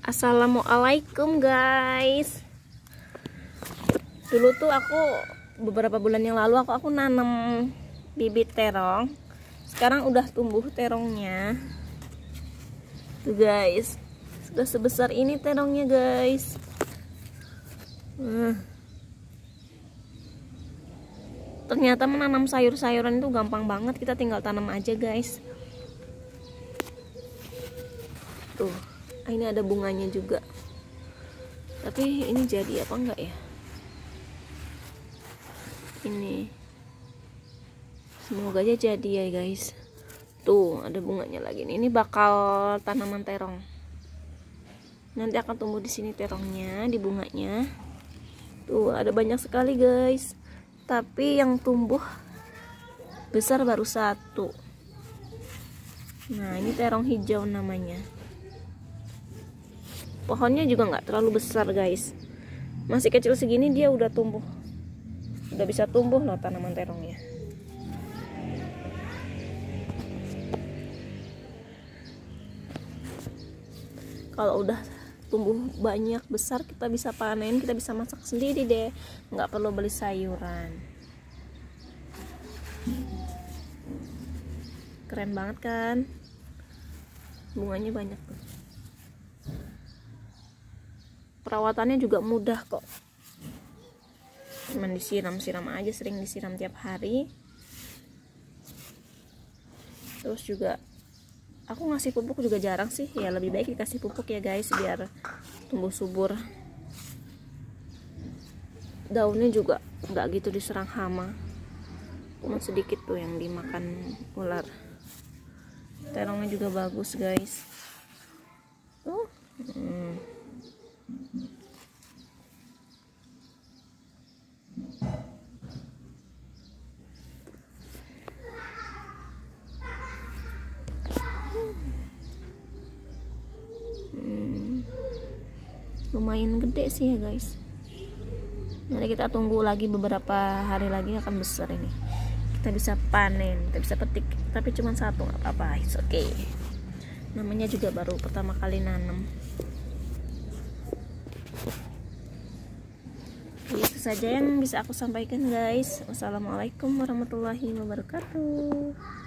Assalamualaikum guys. Dulu tuh aku beberapa bulan yang lalu aku nanam bibit terong. Sekarang udah tumbuh terongnya. Tuh guys, sudah sebesar ini terongnya guys. Ternyata menanam sayur-sayuran itu gampang banget, kita tinggal tanam aja guys. Tuh, ini ada bunganya juga. Tapi ini jadi apa enggak ya? Ini semoga aja jadi ya guys. Tuh, ada bunganya lagi nih. Ini bakal tanaman terong. Nanti akan tumbuh di sini terongnya, di bunganya. Tuh, ada banyak sekali guys. Tapi yang tumbuh besar baru satu. Nah, ini terong hijau namanya. Pohonnya juga nggak terlalu besar guys, masih kecil segini dia udah tumbuh, udah bisa tumbuh loh tanaman terongnya. Kalau udah tumbuh banyak besar, kita bisa panen, kita bisa masak sendiri deh, nggak perlu beli sayuran. Keren banget kan, bunganya banyak tuh. Perawatannya juga mudah kok, cuman disiram-siram aja, sering disiram tiap hari. Terus juga aku ngasih pupuk juga jarang sih, ya lebih baik dikasih pupuk ya guys, biar tumbuh subur. Daunnya juga nggak gitu diserang hama, cuma sedikit tuh yang dimakan ular. Terongnya juga bagus guys. Lumayan gede sih ya guys. Nanti kita tunggu lagi beberapa hari lagi akan besar ini. Kita bisa panen, kita bisa petik, tapi cuma satu nggak apa-apa, it's okay. Namanya juga baru pertama kali nanam. Itu saja yang bisa aku sampaikan guys. Wassalamualaikum warahmatullahi wabarakatuh.